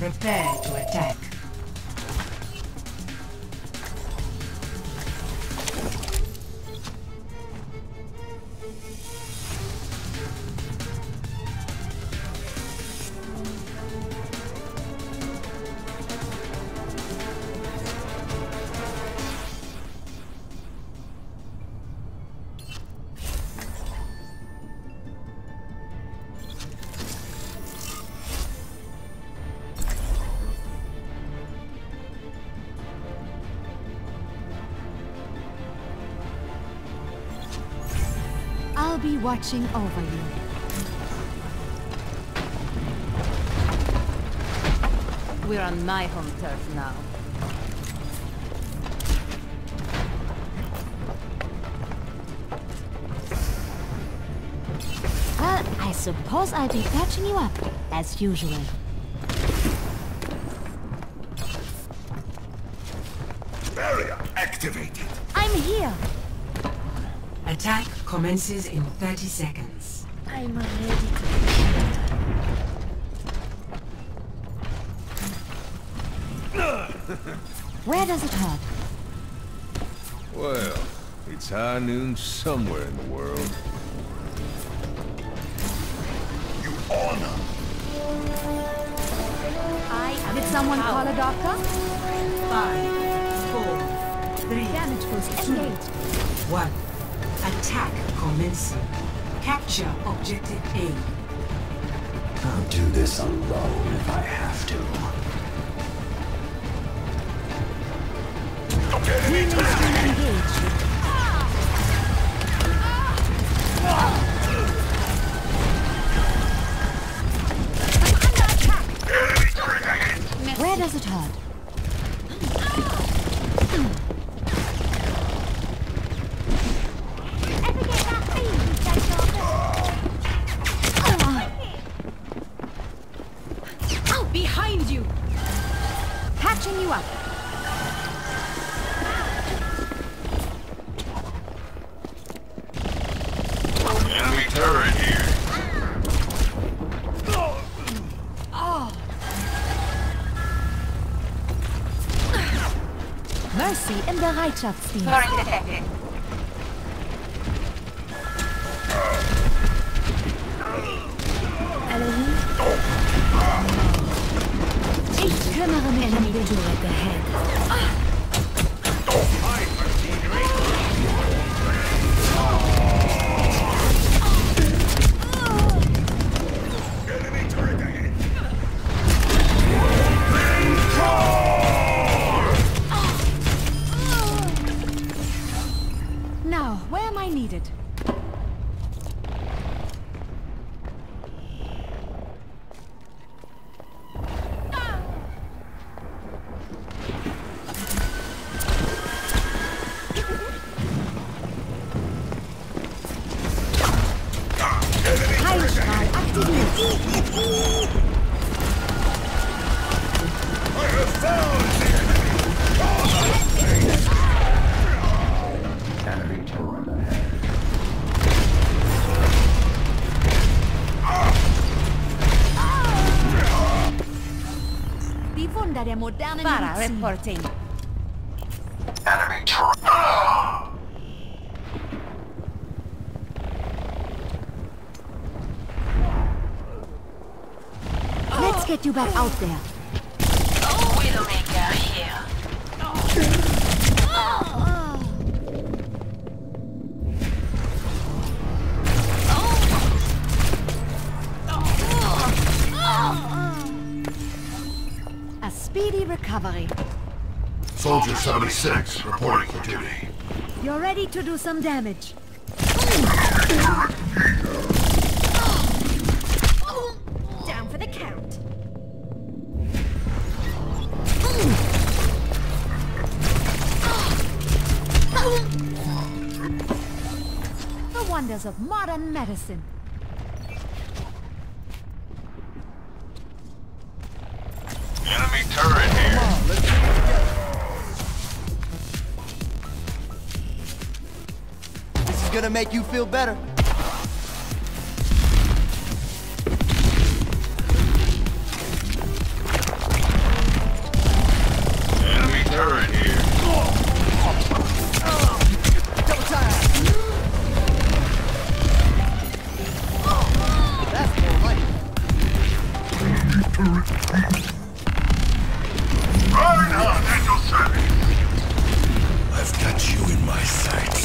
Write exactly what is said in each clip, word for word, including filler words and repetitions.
Prepare to attack. I'll be watching over you. We're on my home turf now. Well, I suppose I'll be patching you up, as usual. Barrier activated. I'm here! Attack commences in thirty seconds. I'm ready to... Where does it hurt? Well, it's high noon somewhere in the world. You honor. I... Did someone call a doctor? Five, four, three, Damage boost two, engaged. one. Attack commencing. Capture objective A. I'll do this alone if I have to. Enemy stream engaged. Where does it hurt? Behind you! Patching you up. Enemy turret here. Mercy im Bereitschaftsdienst. Current detected. Elohim? Ich kümmere mich um den Turret ahead. Enemy turret ahead. Now, where am I needed? Heilstrahl aktiviert. I have found the Enemy turret ahead. Die Wunder der modernen Para Medizin. reporting. Enemy turret. Let's get you back out there. Widowmaker here. A speedy recovery. Soldier seventy-six reporting for duty. You're ready to do some damage. Down for the count. The wonders of modern medicine. Enemy turret here. This is gonna make you feel better. turret here. Double time. That's more money. Reinhardt at your service. I've got you in my sights.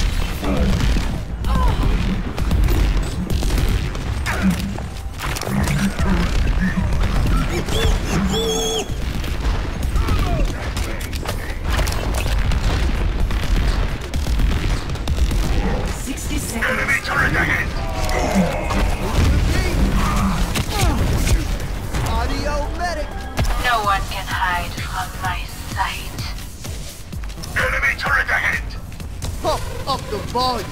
Sixty seconds. Enemy turret ahead. Audio medic. No one can hide from my sight. Enemy turret ahead. Pump up the volume.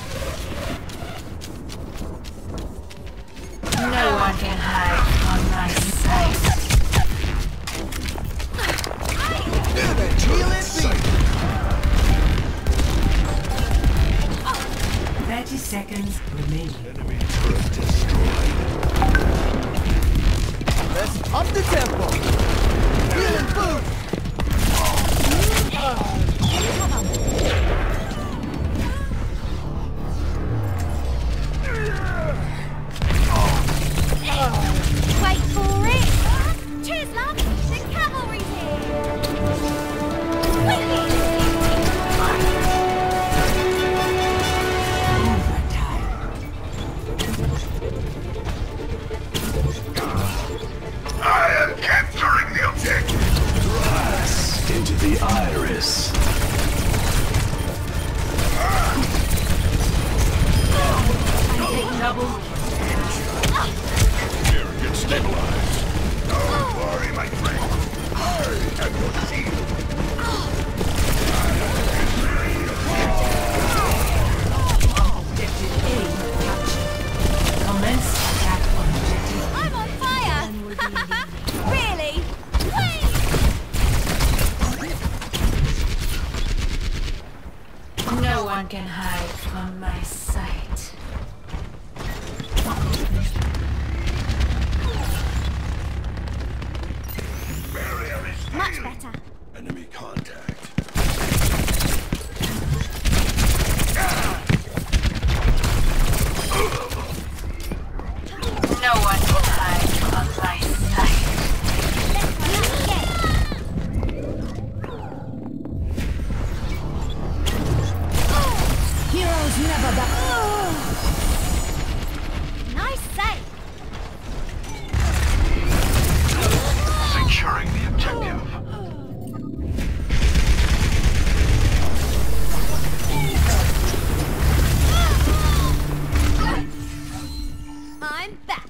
No one can hide from my sight. Thirty seconds remaining. Enemy turret destroyed. Let's up the tempo. Healing boost. Wait for it! Cheers, love! The cavalry's here! Wicked! I am capturing the objective. Blast into the iris. Double. Here, get stabilized. Don't worry, my friend. I am your shield. Objective A captured. Commence attack on objective. I'm on fire! Really? Wait! No one can hide from my sight. Barrier is Much healed. better. Enemy contact. No one can hide from my sight. Heroes never die. Nice save. Securing the objective. I'm back.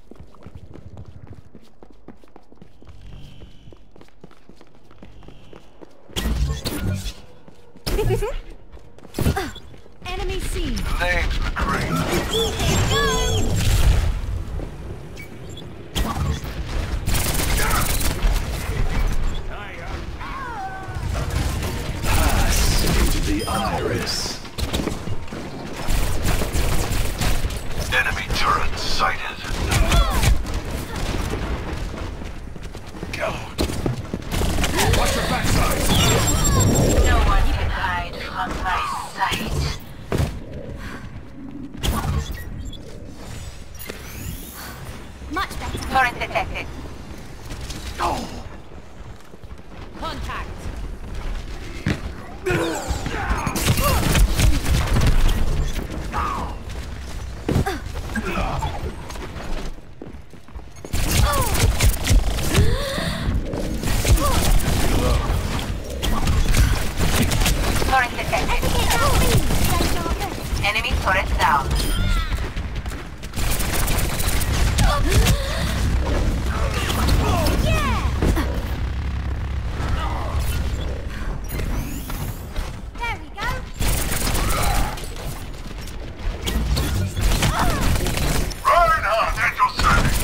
Enemy seen. Name's McCree. Go! Pass into the iris. Enemy turret sighted. Go. Watch your backside. No one can hide from my sight. Much better. Turret detected. Oh. Contact. Turret detected. Enemy turret down. There we go. Reinhardt at your service.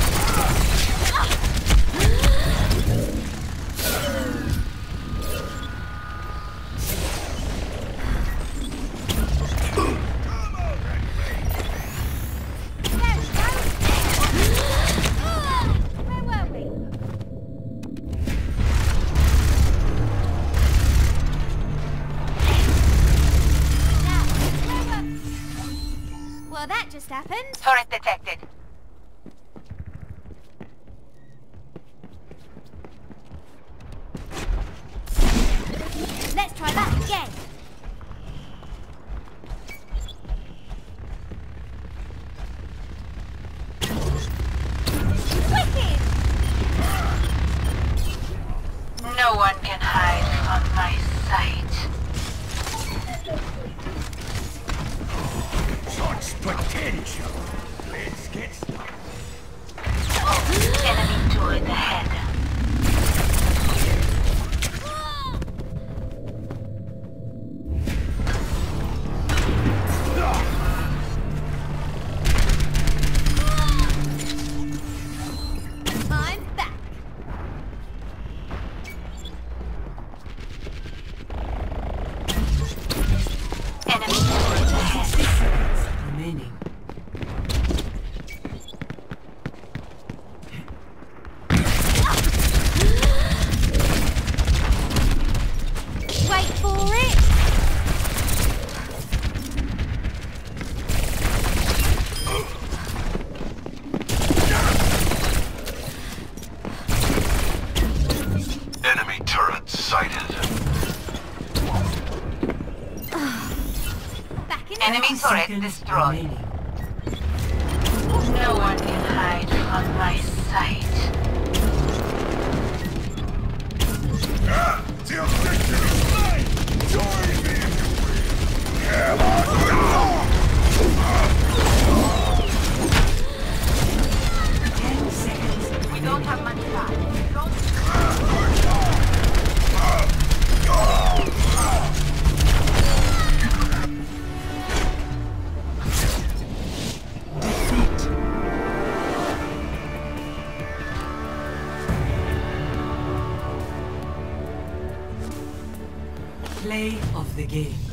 Well, that just happened. Turret detected. Let's try that again. Wicked! No one can hide from my sight. Such potential. Let's get started. Enemy turret ahead. I'm back. Enemy turret ahead. Remaining. Wait for it. Enemy turret sighted. Back in Enemy action. turret Seconds destroyed. remaining. No one can hide from my sight. Ah, the objective is mine! Join me if you will! Come on! Ten seconds. We don't have much time. Don't Play of the game.